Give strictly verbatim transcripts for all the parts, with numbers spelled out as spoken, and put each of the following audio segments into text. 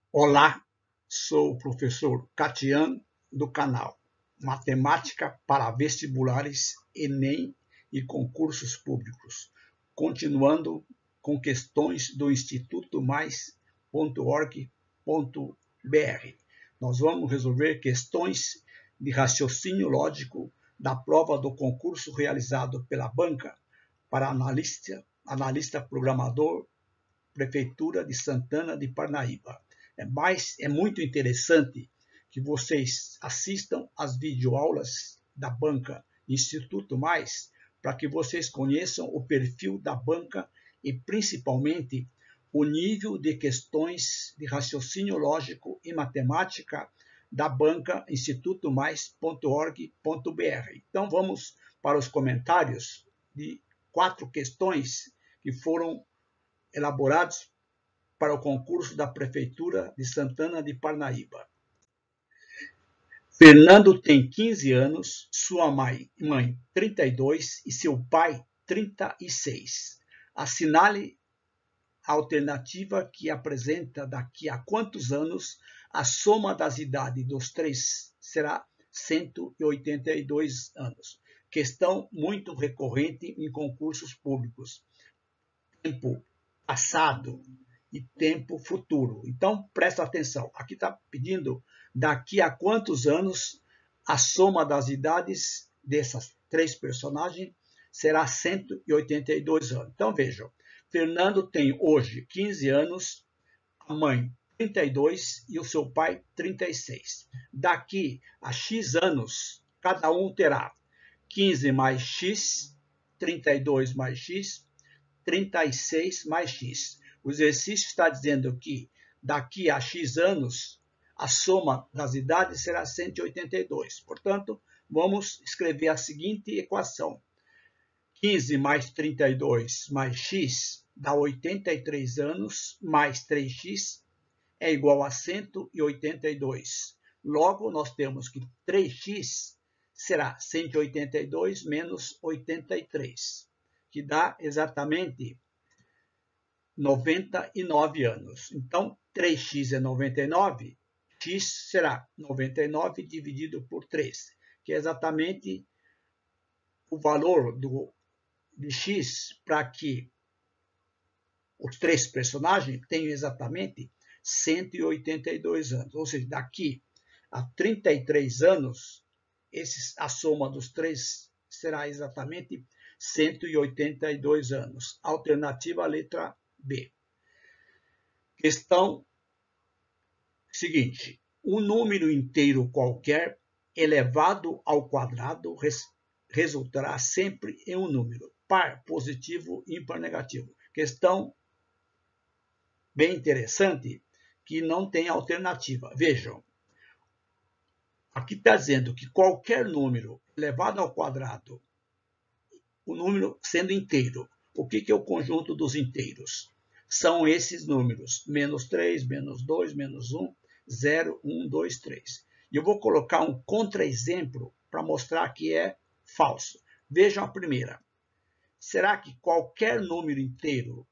Olá, sou o professor Catian do canal Matemática para Vestibulares, Enem e Concursos Públicos, continuando com questões do Instituto Mais ponto org ponto br. Nós vamos resolver questões de raciocínio lógico da prova do concurso realizado pela banca para analista, analista programador, Prefeitura de Santana de Parnaíba. É, mais, é muito interessante que vocês assistam às videoaulas da banca Instituto Mais, para que vocês conheçam o perfil da banca e principalmente o nível de questões de raciocínio lógico e matemática da banca Instituto Mais ponto org ponto br. Então vamos para os comentários de quatro questões que foram elaborados para o concurso da Prefeitura de Santana de Parnaíba. Fernando tem quinze anos, sua mãe, mãe trinta e dois e seu pai trinta e seis. Assinale a alternativa que apresenta daqui a quantos anos a soma das idades dos três será cento e oitenta e dois anos. Questão muito recorrente em concursos públicos. Tempo passado e tempo futuro. Então, presta atenção. Aqui está pedindo daqui a quantos anos a soma das idades dessas três personagens será cento e oitenta e dois anos. Então, vejam. Fernando tem hoje quinze anos, a mãe trinta e dois e o seu pai trinta e seis. Daqui a X anos, cada um terá quinze mais X, trinta e dois mais X, trinta e seis mais X. O exercício está dizendo que daqui a X anos, a soma das idades será cento e oitenta e dois. Portanto, vamos escrever a seguinte equação. quinze mais trinta e dois mais X dá oitenta e três anos, mais três x é igual a cento e oitenta e dois. Logo, nós temos que três x será cento e oitenta e dois menos oitenta e três, que dá exatamente noventa e nove anos. Então, três x é noventa e nove, x será noventa e nove dividido por três, que é exatamente o valor do, de x para que os três personagens tenham exatamente cento e oitenta e dois anos. Ou seja, daqui a trinta e três anos, esses, a soma dos três será exatamente cento e oitenta e dois anos. Alternativa à letra B. Questão seguinte. Um número inteiro qualquer elevado ao quadrado res, resultará sempre em um número par, positivo, ímpar, negativo. Questão bem interessante que não tem alternativa. Vejam. Aqui está dizendo que qualquer número elevado ao quadrado, o número sendo inteiro. O que é o conjunto dos inteiros? São esses números, menos três, menos dois, menos um, zero, um, dois, três. E eu vou colocar um contra-exemplo para mostrar que é falso. Vejam a primeira. Será que qualquer número inteiro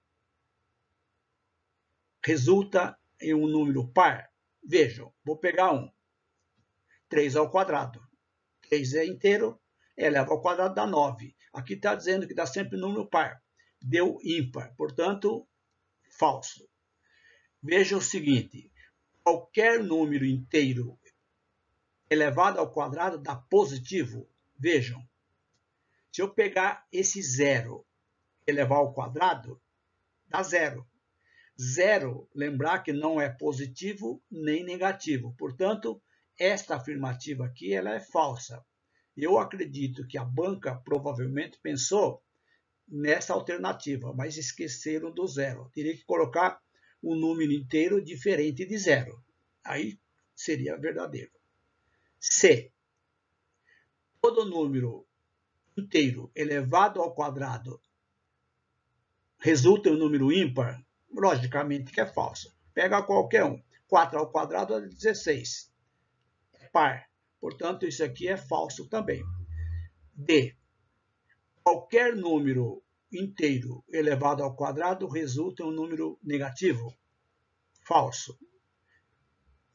resulta em um número par? Vejam, vou pegar um. três ao quadrado. três é inteiro, eleva ao quadrado dá nove. Aqui está dizendo que dá sempre número par. Deu ímpar, portanto, falso. Veja o seguinte, qualquer número inteiro elevado ao quadrado dá positivo. Vejam, se eu pegar esse zero e elevar ao quadrado, dá zero. Zero, lembrar que não é positivo nem negativo. Portanto, esta afirmativa aqui ela é falsa. Eu acredito que a banca provavelmente pensou nessa alternativa, mas esqueceram do zero. Teria que colocar um número inteiro diferente de zero. Aí seria verdadeiro. C. Todo número inteiro elevado ao quadrado resulta em um número ímpar? Logicamente que é falso. Pega qualquer um. quatro ao quadrado é dezesseis. É par. Portanto, isso aqui é falso também. D. Qualquer número inteiro elevado ao quadrado resulta em um número negativo? Falso.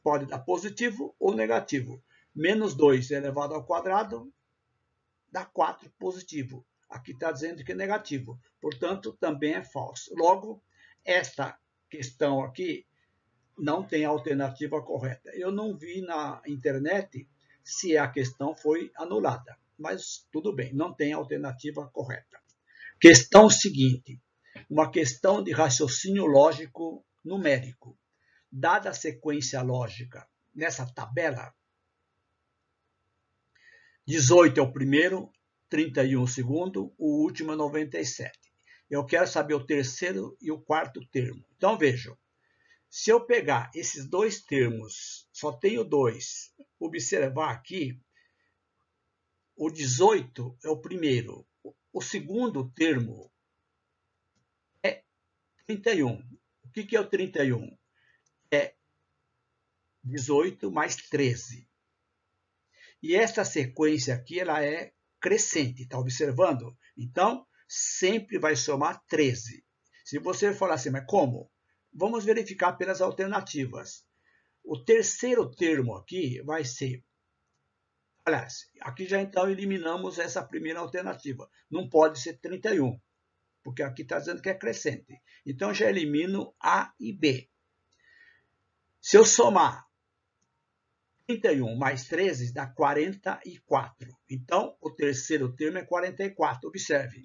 pode dar positivo ou negativo. Menos dois elevado ao quadrado dá quatro positivo. Aqui está dizendo que é negativo. Portanto, também é falso. Logo, esta questão aqui não tem alternativa correta. Eu não vi na internet se a questão foi anulada. Mas tudo bem, não tem alternativa correta. Questão seguinte. Uma questão de raciocínio lógico numérico. Dada a sequência lógica nessa tabela, dezoito é o primeiro, trinta e um o segundo, o último é noventa e sete. Eu quero saber o terceiro e o quarto termo. Então, vejam, se eu pegar esses dois termos, só tenho dois, observar aqui, o dezoito é o primeiro, o segundo termo é trinta e um. O que é o trinta e um? É dezoito mais treze. E essa sequência aqui, ela é crescente, está observando? Então, sempre vai somar treze. Se você falar assim, mas como? Vamos verificar pelas alternativas. O terceiro termo aqui vai ser... Aliás, aqui já então eliminamos essa primeira alternativa. Não pode ser trinta e um, porque aqui está dizendo que é crescente. Então, já elimino A e B. Se eu somar trinta e um mais treze dá quarenta e quatro. Então, o terceiro termo é quarenta e quatro. Observe.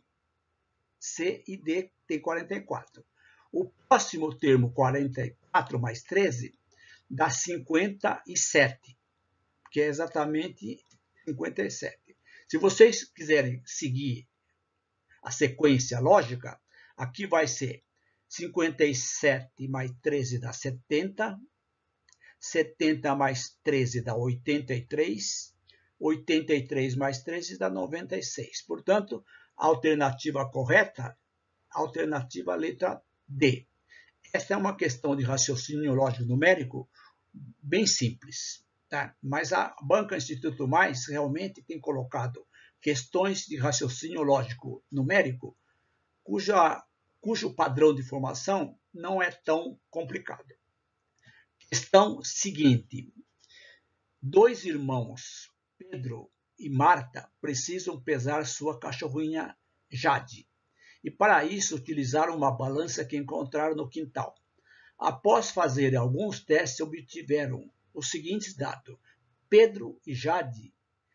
C e D tem quarenta e quatro. O próximo termo, quarenta e quatro mais treze, dá cinquenta e sete, que é exatamente cinquenta e sete. Se vocês quiserem seguir a sequência lógica, aqui vai ser cinquenta e sete mais treze dá setenta, setenta mais treze dá oitenta e três, oitenta e três mais treze dá noventa e seis. Portanto, a alternativa correta, alternativa letra D. Essa é uma questão de raciocínio lógico numérico bem simples, tá? Mas a Banca Instituto Mais realmente tem colocado questões de raciocínio lógico numérico cuja, cujo padrão de formação não é tão complicado. Questão seguinte. Dois irmãos, Pedro e Marta, precisam pesar sua cachorrinha Jade. E para isso utilizaram uma balança que encontraram no quintal. Após fazer alguns testes, obtiveram os seguintes dados. Pedro e Jade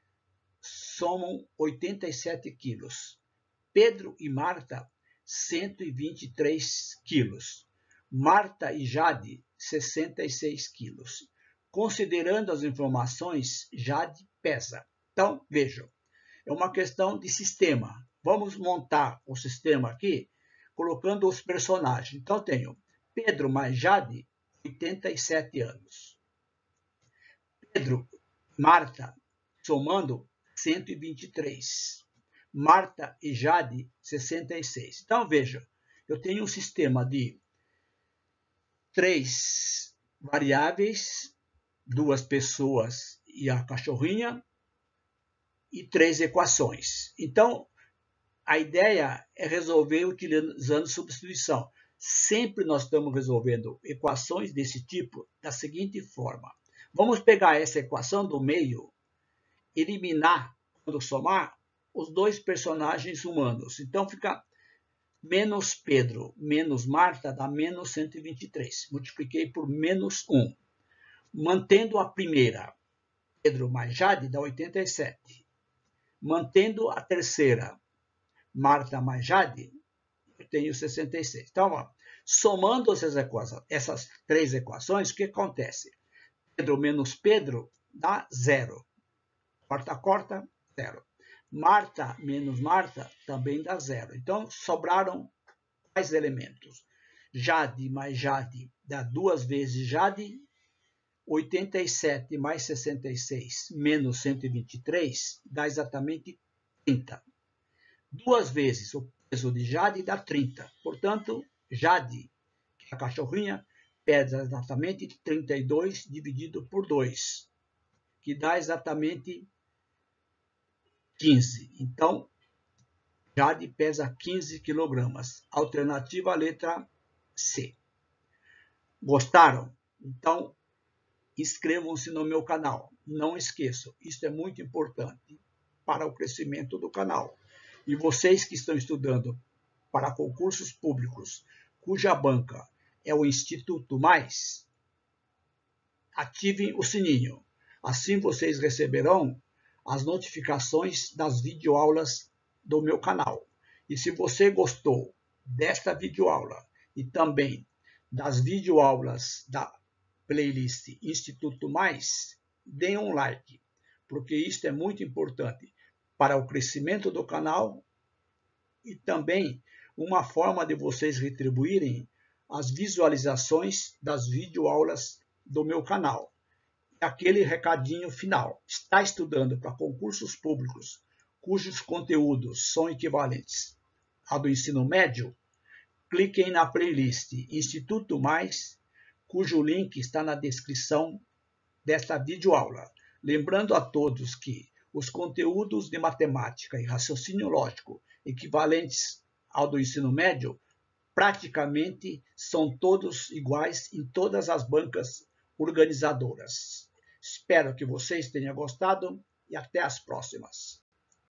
somam oitenta e sete quilos. Pedro e Marta, cento e vinte e três quilos. Marta e Jade, sessenta e seis quilos. Considerando as informações, Jade pesa. Então, vejam, é uma questão de sistema. Vamos montar o sistema aqui, colocando os personagens. Então, tenho Pedro mais Jade, oitenta e sete anos. Pedro e Marta, somando, cento e vinte e três. Marta e Jade, sessenta e seis. Então, veja, eu tenho um sistema de três variáveis, duas pessoas e a cachorrinha, e três equações. Então, a ideia é resolver utilizando substituição. Sempre nós estamos resolvendo equações desse tipo da seguinte forma. Vamos pegar essa equação do meio, eliminar, quando somar, os dois personagens humanos. Então, fica menos Pedro menos Marta dá menos cento e vinte e três. Multipliquei por menos um. Mantendo a primeira, Pedro mais Jade dá oitenta e sete. Mantendo a terceira, Marta mais Jade, eu tenho sessenta e seis. Então, ó, somando essas, equações, essas três equações, o que acontece? Pedro menos Pedro dá zero. Corta, corta, zero. Marta menos Marta também dá zero. Então, sobraram quais elementos? Jade mais Jade dá duas vezes Jade. oitenta e sete mais sessenta e seis menos cento e vinte e três dá exatamente trinta. Duas vezes o peso de Jade dá trinta. Portanto, Jade, que é a cachorrinha, pesa exatamente trinta e dois dividido por dois, que dá exatamente quinze. Então, Jade pesa quinze quilogramas. Alternativa letra C. Gostaram? Então, inscrevam-se no meu canal. Não esqueçam, isso é muito importante para o crescimento do canal. E vocês que estão estudando para concursos públicos, cuja banca é o Instituto Mais, ativem o sininho. Assim vocês receberão as notificações das videoaulas do meu canal. E se você gostou desta videoaula e também das videoaulas da playlist Instituto Mais, deem um like, porque isto é muito importante para o crescimento do canal e também uma forma de vocês retribuírem as visualizações das videoaulas do meu canal. Aquele recadinho final: está estudando para concursos públicos cujos conteúdos são equivalentes ao do ensino médio? Cliquem na playlist Instituto Mais, cujo link está na descrição desta videoaula. Lembrando a todos que os conteúdos de matemática e raciocínio lógico equivalentes ao do ensino médio praticamente são todos iguais em todas as bancas organizadoras. Espero que vocês tenham gostado e até as próximas.